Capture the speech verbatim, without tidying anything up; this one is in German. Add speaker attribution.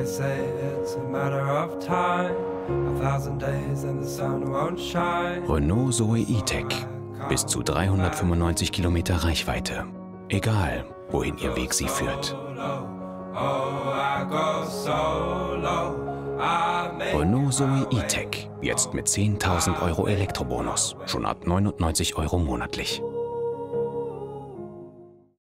Speaker 1: say it's a matter of time. A thousand days and the sun won't shine.
Speaker 2: Renault Zoe E-Tech. Bis zu dreihundertfünfundneunzig Kilometer Reichweite. Egal, wohin Ihr Weg Sie führt. Renault Zoe E-Tech. Jetzt mit zehntausend Euro Elektrobonus. Schon ab neunundneunzig Euro monatlich.